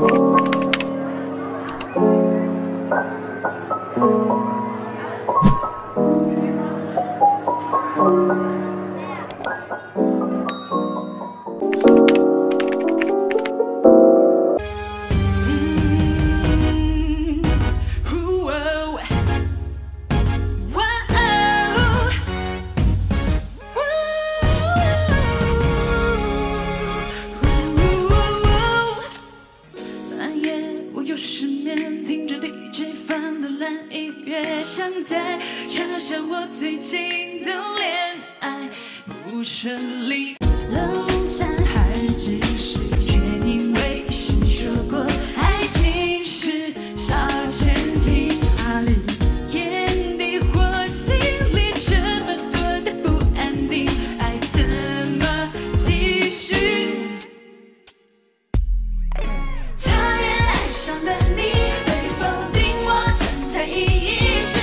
想在嘲笑我最近的恋爱不顺利，冷战还只是确因为谁说过爱情是烧钱品，哪里眼底或心里这么多的不安定，爱怎么继续？讨厌爱上了你，被否定我存在意义。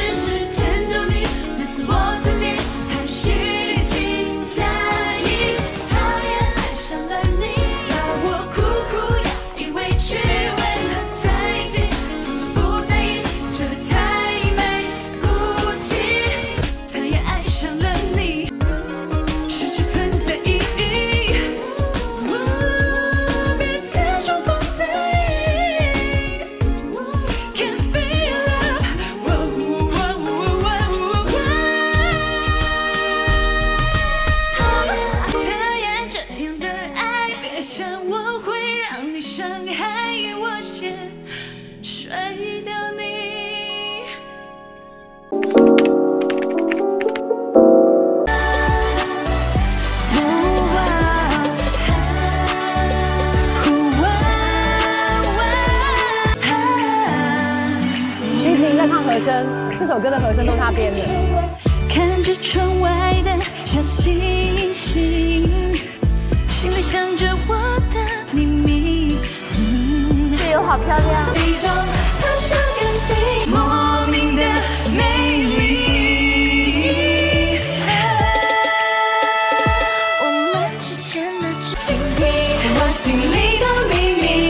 和声，这首歌的和声都是他编的。 看着窗外的小星星，心里想着我的秘密。 队友好漂亮。 一种特殊感情，莫名的美丽。我们之间的倾听，我心里的秘密。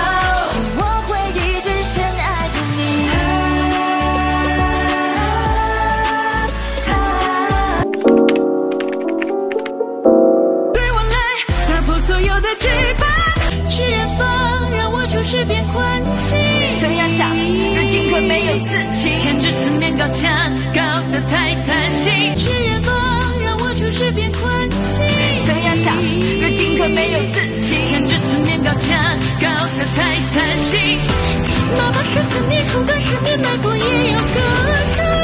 是变宽心， 怎样想，人尽可没有自信， 偏执四面高墙，高得太贪心。是远方让我处事变宽心， 怎样想，人尽可没有自信， 偏执四面高墙，高得太贪心。哪怕是思念口，但是面埋伏也要割舍。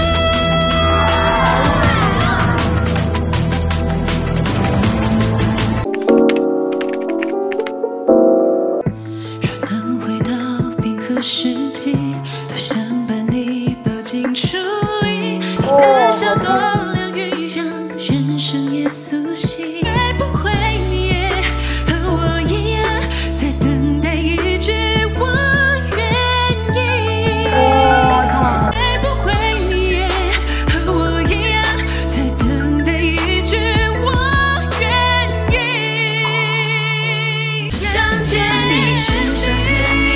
世纪多想把你抱进处理，你的笑多疗愈，让人生也苏醒。会不会你也和我一样，在等待一句我愿意？会不会你也和我一样，在等待一句我愿意？想见你，是想见你。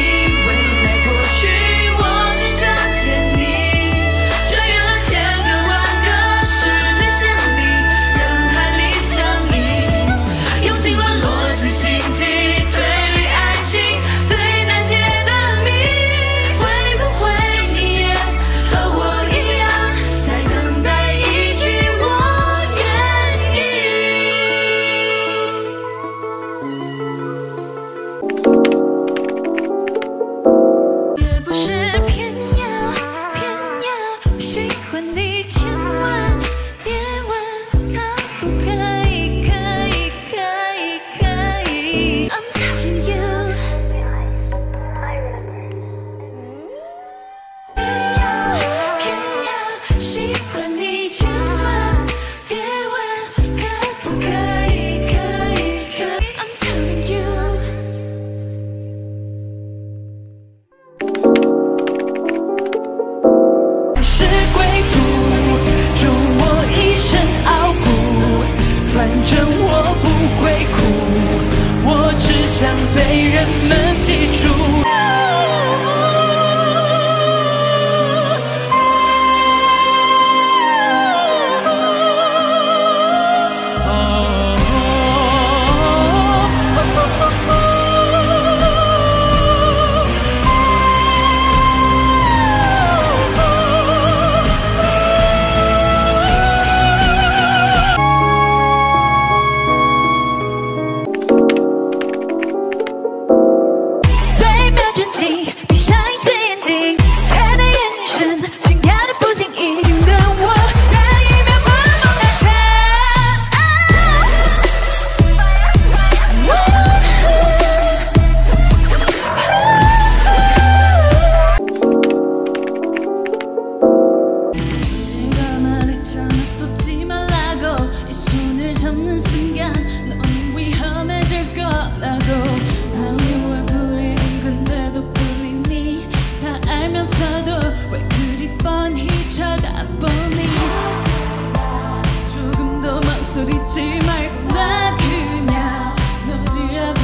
想被人们记住。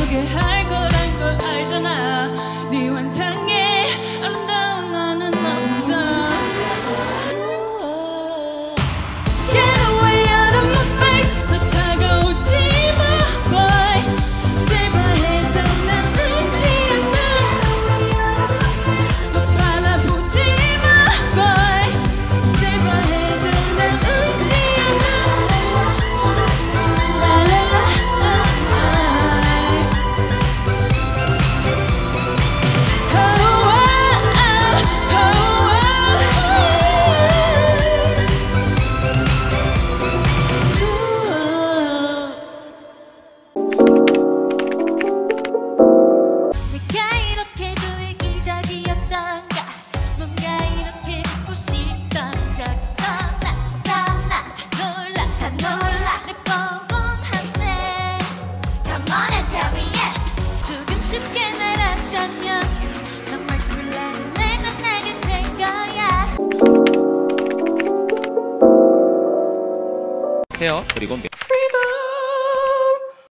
보게 할 거란 걸 알잖아. 네 환상에 아름다운 나는 없어. Get away out of my face. 더 다가오지 마 boy. 세바해도 난 울지 않아. 더 바라보지 마 boy. 세바해도 난 울지 않아. 내가 이렇게도 이기적이었던가. 뭔가 이렇게 듣고 싶던 적 있어. 다 놀라 내 뻔뻔한데. Come on and tell me yes. 조금 쉽게 날아자면 정말 굴러는 내가 나게 된 거야. 헤어 그리고